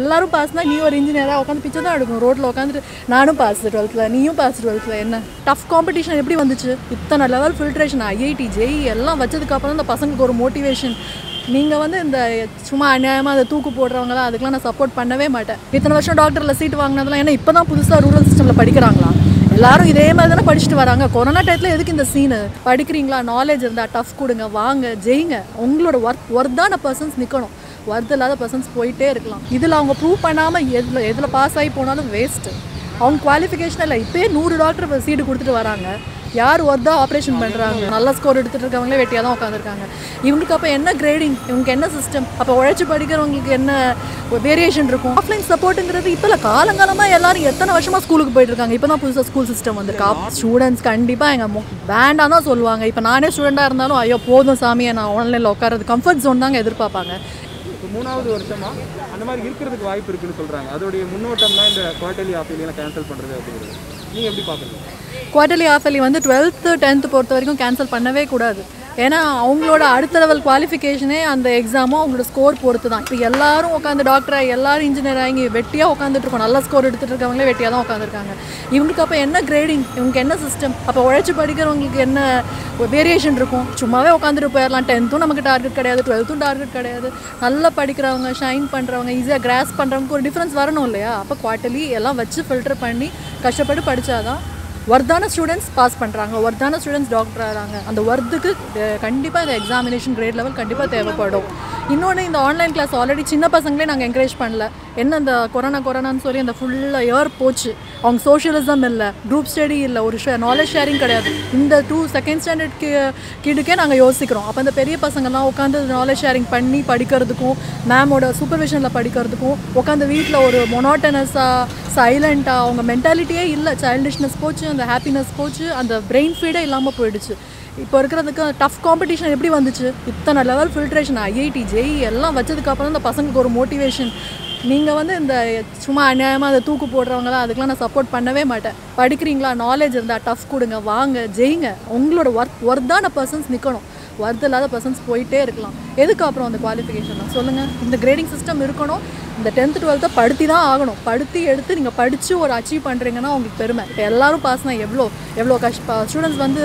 எல்லாரும் பாஸ்னா நீ ஒரு இன்ஜினியராக உட்காந்து பிச்சை தான் எடுக்கணும். ரோட்டில் உட்காந்துட்டு நானும் பாஸ் 12th, நீயும் பாஸ் 12th. என்ன டஃப் காம்படிஷன் எப்படி வந்துச்சு? இத்தனை லெவல் ஃபில்ட்ரேஷன், ஐஐடி, ஜெய் எல்லாம் வச்சதுக்கப்புறம் இந்த பசங்களுக்கு ஒரு மோட்டிவேஷன். நீங்கள் வந்து இந்த சும்மா அநியாயமாக அதை தூக்கு போடுறவங்களாம் அதுக்கெலாம் நான் சப்போர்ட் பண்ணவே மாட்டேன். இத்தனை வருஷம் டாக்டரில் சீட் வாங்கினதுலாம் ஏன்னா இப்போ தான் புதுசாக ரூரல் சிஸ்டமில் படிக்கிறாங்களா? எல்லாரும் இதே மாதிரி தானே படிச்சுட்டு வராங்க. கொரோனா டைத்தில் எதுக்கு இந்த சீனு? படிக்கிறீங்களா? நாலேஜ் இருந்தால் டஃப் கொடுங்க, வாங்க, ஜெயிங்க. உங்களோட ஒர்த்தான பர்சன்ஸ் நிற்கணும். ஒர்த் இல்லாத பர்சன்ஸ் போயிட்டே இருக்கலாம். இதில் அவங்க ப்ரூவ் பண்ணாமல் எதில் பாஸ் ஆகி போனாலும் வேஸ்ட்டு. அவங்க குவாலிஃபிகேஷன் இல்லை. இப்போயே 100 டாக்டர் சீட்டு கொடுத்துட்டு வராங்க. யார் ஒர்த்தாக ஆப்ரேஷன் பண்ணுறாங்க? நல்ல ஸ்கோர் எடுத்துகிட்டு இருக்கவங்களே வெட்டியாக தான் உட்காந்துருக்காங்க. இவங்களுக்கு அப்போ என்ன கிரேடிங்? இவங்களுக்கு என்ன சிஸ்டம்? அப்போ உழைச்சி படிக்கிறவங்களுக்கு என்ன வேரியேஷன் இருக்கும்? ஆஃப்லைன் சப்போர்ட்டுங்கிறது இப்போ காலங்காலமாக எல்லாரும் எத்தனை வருஷமாக ஸ்கூலுக்கு போயிட்டு இருக்காங்க. இப்போ தான் புதுசாக ஸ்கூல் சிஸ்டம் வந்துருக்கா. ஸ்டூடெண்ட்ஸ் கண்டிப்பாக எங்கள் வேண்டாம் தான் சொல்லுவாங்க. இப்போ நானே ஸ்டூடெண்ட்டாக இருந்தாலும் ஐயோ போதும் சாமியை நான் ஆன்லைனில் உட்காரது கம்ஃபர்ட் ஜோன் தாங்க எதிர்பார்ப்பாங்க. மூணாவது வருஷமாக அந்த மாதிரி இருக்கிறதுக்கு வாய்ப்பு இருக்குன்னு சொல்கிறாங்க. அதோடைய முன்னோட்டம் தான் இந்த குவார்டர்லி ஆஃப் இயர்லியெல்லாம் கேன்சல் பண்ணுறது அப்படிங்கிறது. நீங்கள் எப்படி பார்க்குறீங்க? குவார்டர்லி ஆஃப் இயர்லி வந்து 12th 10th பொறுத்த வரைக்கும் கேன்சல் பண்ணவே கூடாது. ஏன்னா அவங்களோட அடுத்த லெவல் குவாலிஃபிகேஷனே அந்த எக்ஸாமும் அவங்களோட ஸ்கோர் பொறுத்து தான். இப்போ எல்லாரும் உட்காந்து டாக்டராக எல்லாரும் இன்ஜினியராக இங்கே வெட்டியாக உட்காந்துட்ருக்கோம். நல்ல ஸ்கோர் எடுத்துகிட்டு இருக்கவங்களே வெட்டியாக தான் உட்காந்துருக்காங்க. இவங்களுக்கு அப்போ என்ன கிரேடிங்? இவங்களுக்கு என்ன சிஸ்டம்? அப்போ உழைச்சி படிக்கிறவங்களுக்கு என்ன வேரியேஷன் இருக்கும்? சும்மாவே உட்காந்துட்டு போயிடலாம். 10th நமக்கு டார்கெட் கிடையாது, 12th டார்கெட் கிடையாது. நல்லா படிக்கிறவங்க, ஷைன் பண்ணுறவங்க, ஈஸியாக கிராஸ் பண்ணுறவங்க ஒரு டிஃப்ரென்ஸ் வரணும் இல்லையா? அப்போ குவார்ட்டர்லி எல்லாம் வச்சு ஃபில்டர் பண்ணி கஷ்டப்பட்டு படித்தாதான் ஒர்த்தான ஸ்டூடெண்ட்ஸ் பாஸ் பண்ணுறாங்க, ஒர்த்தான ஸ்டூடெண்ட்ஸ் டாக்டர் ஆகிறாங்க. அந்த ஒர்த்துக்கு கண்டிப்பாக இந்த எக்ஸாமினேஷன் கிரேட் லெவல் கண்டிப்பாக தேவைப்படும். இன்னொன்று இந்த ஆன்லைன் கிளாஸ் ஆல்ரெடி சின்ன பசங்களே நாங்கள் என்கரேஜ் பண்ணல. என்ன இந்த கொரோனான்னு சொல்லி அந்த ஃபுல்லாக இயர் போச்சு. அவங்க சோஷியலிசம் இல்லை, குரூப் ஸ்டடி இல்லை, ஒரு நாலேஜ் ஷேரிங் கிடையாது. இந்த 2nd ஸ்டாண்டர்ட் கிடுக்கே நாங்கள் யோசிக்கிறோம். அப்போ அந்த பெரிய பசங்கள்லாம் உட்காந்து நாலேஜ் ஷேரிங் பண்ணி படிக்கிறதுக்கும் மேமோட சூப்பர்விஷனில் படிக்கிறதுக்கும் உட்காந்து வீட்டில் ஒரு மொனோட்டனஸாக சைலண்ட்டாக அவங்க மென்டாலிட்டியே இல்லை. சைல்டிஷ்னஸ் போச்சு, அந்த ஹாப்பினஸ் போச்சு, அந்த பிரெயின் ஃபீடே இல்லாமல் போயிடுச்சு. இப்போ இருக்கிறதுக்கு டஃப் காம்படிஷன் எப்படி வந்துச்சு? இத்தனை லெவல் ஃபில்ட்ரேஷன், ஐஐடி, ஜெய் எல்லாம் வச்சதுக்கப்புறம் இந்த பசங்களுக்கு ஒரு மோட்டிவேஷன். நீங்கள் வந்து இந்த சும்மா அநியாயமாக அதை தூக்கு போடுறவங்களாம் அதுக்கெலாம் நான் சப்போர்ட் பண்ணவே மாட்டேன். படிக்கிறீங்களா? நாலேஜ் இருந்தால் டஃப் கொடுங்க, வாங்க, ஜெயிங்க. உங்களோட ஒர்த்தான பர்சன்ஸ் நிற்கணும். ஒர்த் இல்லாத பர்சன்ஸ் போயிட்டே இருக்கலாம். எதுக்கு அப்புறம் அந்த குவாலிஃபிகேஷன்லாம் சொல்லுங்கள்? இந்த கிரேடிங் சிஸ்டம் இருக்கணும். இந்த 10th 12th படுத்தி தான் ஆகணும். படுத்தி எடுத்து நீங்கள் படித்து ஒரு அச்சீவ் பண்ணுறீங்கன்னா உங்களுக்கு பெருமை. இப்போ எல்லோரும் பாஸ்னா எவ்வளோ ஸ்டூடெண்ட்ஸ் வந்து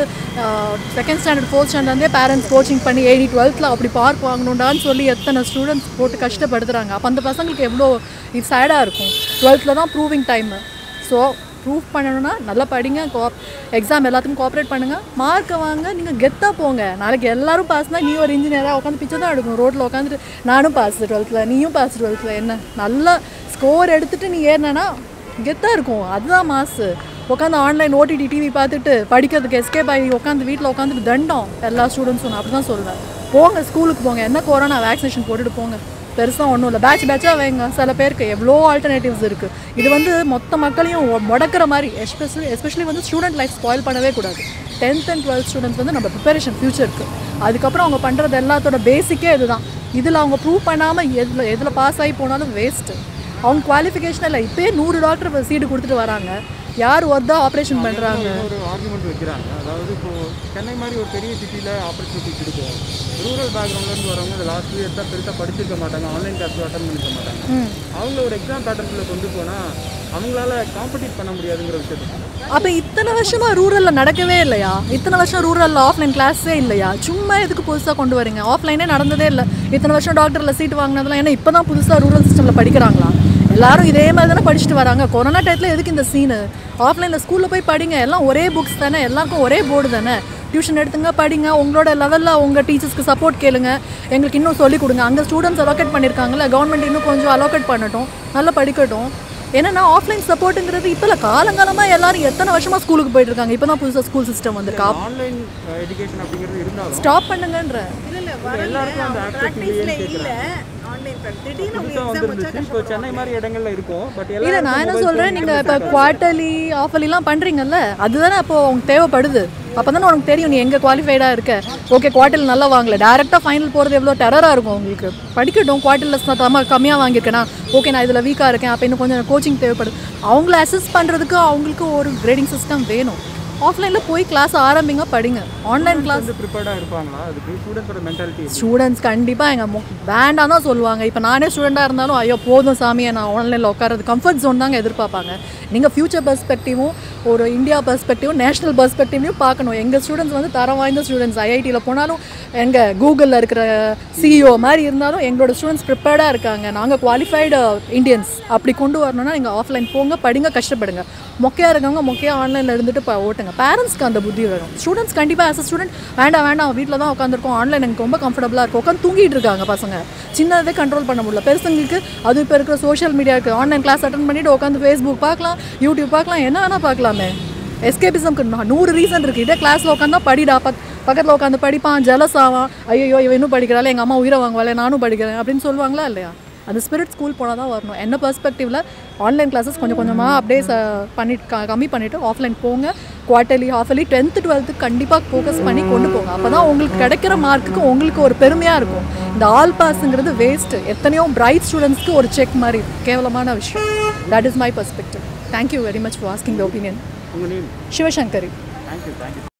2nd standard 4th ஸ்டாண்டர்ட்லேருந்தே parents coaching பண்ணி 12th அப்படி பார்க் வாங்கணுண்டான்னு சொல்லி எத்தனை ஸ்டூடெண்ட்ஸ் போட்டு கஷ்டப்படுத்துகிறாங்க. அப்போ அந்த பசங்களுக்கு எவ்வளோ இது சேடாக இருக்கும். 12th தான் ப்ரூவிங் டைமு. ஸோ ப்ரூவ் பண்ணணும்னா நல்லா படிங்க, எக்ஸாம் எல்லாத்துக்கும் கோஆப்ரேட் பண்ணுங்கள், மார்க்கை வாங்க, நீங்கள் கெத்தாக போங்க. நாளைக்கு எல்லோரும் பாஸ்னா நீ ஒரு இன்ஜினியராக உட்காந்து பிச்சை தான் எடுக்கணும். ரோட்டில் உட்காந்துட்டு நானும் பாஸ் 12th, நீயும் பாஸ் 12th. என்ன நல்ல ஸ்கோர் எடுத்துகிட்டு நீ ஏறினா கெத்தாக இருக்கும். அதுதான் மாசு. உட்காந்து ஆன்லைன் ஓடிடி டிவி பார்த்துட்டு படிக்கிறதுக்கு எஸ்கேப் ஆகி உட்காந்து வீட்டில் உட்காந்துட்டு தண்டம் எல்லா ஸ்டூடெண்ட்ஸும். நான் அப்படி தான் சொல்லுவேன். போங்க ஸ்கூலுக்கு போங்க. என்ன கொரோனா வேக்சினேஷன் போட்டுட்டு போங்க. பெருசாக ஒன்றும் இல்லை. பேட்சாக வைங்க. சில பேருக்கு எவ்வளோ ஆல்டர்னேட்டிவ்ஸ் இருக்குது. இது வந்து மொத்த மக்களையும் முடக்கிற மாதிரி எஸ்பெஷலி வந்து ஸ்டூடெண்ட் லைஃப் ஸ்பாயில் பண்ணவே கூடாது. 10th and 12th ஸ்டூடெண்ட்ஸ் வந்து நம்ம ப்ரிப்பரேஷன் ஃபியூச்சருக்கு. அதுக்கப்புறம் அவங்க பண்ணுறது எல்லாத்தோட பேசிக்கே இதுதான். இதில் அவங்க ப்ரூவ் பண்ணாமல் எதில் பாஸ் ஆகி போனாலும் வேஸ்ட்டு. அவங்க குவாலிஃபிகேஷன் இல்லை. இப்போயே 100 டாக்டர் சீட்டு கொடுத்துட்டு வராங்க. யார் ஒர்த்தாக ஆப்ரேஷன் பண்ணுறாங்க? ஒரு ஆர்குமெண்ட் வைக்கிறாங்க. அதாவது இப்போது சென்னை மாதிரி ஒரு பெரிய சிட்டியில் ஆப்பர்ச்சுனிட்டி கொடுக்கும். ரூரல் பேக்ரவுண்ட்லேருந்து வரவங்க லாஸ்ட் இயர் தான் பெருசாக படிச்சிருக்க மாட்டாங்க, ஆன்லைன் கிளாஸ் அட்டன் பண்ணிக்க மாட்டாங்க. அவங்க ஒரு எக்ஸாம் பேட்டர்னில் கொண்டு போனால் அவங்களால காம்படிட் பண்ண முடியாதுங்கிற விஷயத்துக்கு. அப்போ இத்தனை வருஷமாக ரூரலில் நடக்கவே இல்லையா? இத்தனை வருஷம் ரூரலில் ஆஃப்லைன் கிளாஸே இல்லையா? சும்மா எதுக்கு புதுசாக கொண்டு வரீங்க? ஆஃப்லைனே நடந்ததே இல்லை. இத்தனை வருஷம் டாக்டரில் சீட் வாங்கினதுலாம் ஏன்னா இப்போ தான் புதுசாக ரூரல் சிஸ்டமில் படிக்கிறாங்களா? எல்லாரும் இதே மாதிரி தானே படிச்சுட்டு வராங்க. கொரோனா டைத்தில் எதுக்கு இந்த சீனு? ஆஃப்லைனில் ஸ்கூலில் போய் படிங்க. எல்லாம் ஒரே புக்ஸ் தானே, எல்லாருக்கும் ஒரே போர்டு தானே. டியூஷன் எடுத்துங்க, படிங்க. உங்களோட லெவலில் உங்கள் டீச்சர்ஸ்க்கு சப்போர்ட் கேளுங்க. எங்களுக்கு இன்னும் சொல்லிக் கொடுங்க. அங்கே ஸ்டூடெண்ட்ஸ் அலோகேட் பண்ணியிருக்காங்கல்ல, கவர்மெண்ட் இன்னும் கொஞ்சம் அலோகேட் பண்ணட்டும், நல்லா படிக்கட்டும். ஏன்னா ஆஃப்லைன் சப்போர்ட்டுங்கிறது இப்போ காலங்காலமாக எல்லாரும் எத்தனை வருஷமாக ஸ்கூலுக்கு போயிட்டு இருக்காங்க. இப்போ தான் புதுசாக ஸ்கூல் சிஸ்டம் வந்துருக்கா. ஆன்லைன் எஜுகேஷன் அப்படிங்கிறது இருந்தாலும் ஸ்டாப் பண்ணுங்கன்ற எல்லாருக்கும் அந்த ஆக்சஸ் இல்லை. சென்னை மாதிரி இடங்கள்ல இருக்கும். பட் இல்லை, நான் என்ன சொல்கிறேன், நீங்கள் இப்போ குவார்ட்டர்லி ஆஃபர்லிலாம் பண்ணுறீங்கல்ல, அதுதானே அப்போ உங்களுக்கு தேவைப்படுது. அப்போ தானே உனக்கு தெரியும் நீ எங்கே குவாலிஃபைடாக இருக்க. ஓகே, குவார்ட்டர்லி நல்லா வாங்கல, டேரெக்டாக ஃபைனல் போகிறது எவ்வளோ டெரராக இருக்கும் உங்களுக்கு. படிக்கட்டும். குவார்ட்டர்லில் கம்மியாக வாங்கியிருக்கேனா, ஓகே நான் இதில் வீக்காக இருக்கேன், அப்போ இன்னும் கொஞ்சம் கோச்சிங் தேவைப்படுது. அவங்கள அசஸ் பண்ணுறதுக்கு அவங்களுக்கு ஒரு கிரேடிங் சிஸ்டம் வேணும். ஆஃப்லைனில் போய் கிளாஸ் ஆரம்பிங்க, படிங்க. ஆன்லைன் கிளாஸ் வந்து ப்ரிப்பேர்டாக இருப்பாங்களா? அதுக்கு ஸ்டூடெண்ட்ஸோட மென்டாலிட்டி ஸ்டூடெண்ட்ஸ் கண்டிப்பாக வேண்டாம் தான் சொல்லுவாங்க. இப்போ நானே ஸ்டூடெண்ட்டாக இருந்தாலும் ஐயோ போதும் சாமியை நான் ஆன்லைனில் உட்காரது கம்ஃபர்ட் ஜோன் தாங்க எதிர்பார்ப்பாங்க. நீங்கள் ஃப்யூச்சர் பெர்ஸ்பெக்டிவும் ஒரு இந்தியா பெர்ஸ்பெக்டிவும் நேஷனல் பெர்ஸ்பெக்டிவ்லையும் பார்க்கணும். எங்கள் ஸ்டூடெண்ட்ஸ் வந்து தரம் வாய்ந்த ஸ்டூடெண்ட்ஸ். ஐஐடியில் போனாலும் எங்கள் கூகுளில் இருக்கிற சிஇஓ மாதிரி இருந்தாலும் எங்களோட ஸ்டூடெண்ட்ஸ் ப்ரிப்பேர்டாக இருக்காங்க. நாங்கள் குவாலிஃபைடு இண்டியன்ஸ். அப்படி கொண்டு வரணும்னா நீங்கள் ஆஃப்லைன் போங்க, படிங்க, கஷ்டப்படுங்க. மொக்கையாக இருக்கவங்க மொக்கையாக ஆன்லைனில் இருந்துட்டு ஓட்டுங்க. பேரண்ட்ஸ்க்கு அந்த புத்தி வேணும். ஸ்டூடெண்ட்ஸ் கண்டிப்பாக ஆஸ் அ ஸ்டூடெண்ட் வேண்டாம் வீட்டில் தான் உட்காந்துருக்கோம், ஆன்லைன் எனக்கு ரொம்ப கம்ஃபர்டபுளாக இருக்கும், உட்காந்து தூங்கிட்டு இருக்காங்க பசங்க. சின்னதே கண்ட்ரோல் பண்ண முடியல. பெருசங்களுக்கு அது இப்போ இருக்கிற சோஷியல் மீடியா இருக்குது. ஆன்லைன் கிளாஸ் அட்டன் பண்ணிவிட்டு உட்காந்து ஃபேஸ்புக் பார்க்கலாம், யூடியூப் பார்க்கலாம், என்ன வேணால் பார்க்கலாமே. எஸ்கேபிசம்க்கு 100 ரீசன் இருக்குது. இதே கிளாஸில் உட்காந்தா படிடா, பக்கத்தில் உட்காந்து படிப்பான், ஜெலஸ் ஆவான், ஐயோ இவன் இன்னும் படிக்கிறாள், எங்கள் அம்மா உயிரை வாங்குவாளே நானும் படிக்கிறேன் அப்படின்னு சொல்லுவாங்களா இல்லையா? அந்த ஸ்பிரிட் ஸ்கூல் போனால் தான் வரணும். என்ன பெர்ஸ்பெக்டிவில் ஆன்லைன் கிளாஸஸ் கொஞ்சம் கொஞ்சமாக அப்படியே கம்மி பண்ணிவிட்டு ஆஃப்லைன் போங்க. குவார்ட்டர்லி, ஹாஃபர்லி, 10th 12th கண்டிப்பாக ஃபோக்கஸ் பண்ணி கொண்டு போங்க. அப்போ தான் உங்களுக்கு கிடைக்கிற மார்க்குக்கு உங்களுக்கு ஒரு பெருமையாக இருக்கும். இந்த ஆல் பாஸுங்கிறது வேஸ்ட்டு. எத்தனையோ பிரைட் ஸ்டூடெண்ட்ஸ்க்கு ஒரு செக் மாதிரி கேவலமான விஷயம். That is my perspective. Thank you very much for asking the opinion. உங்கள் நேம்? சிவசங்கரி. தேங்க்யூ.